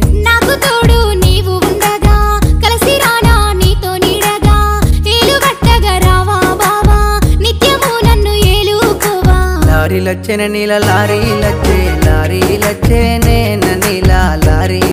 నాకు తోడు నీవు ఉండగా కలిసి రానా నీతో నీడగా ఏలుగట్టగా రావా బావా నిత్యము నన్ను ఏలుకోవా లారీలొచ్చెన నీల లారీలొచ్చే నేన నీల లారీ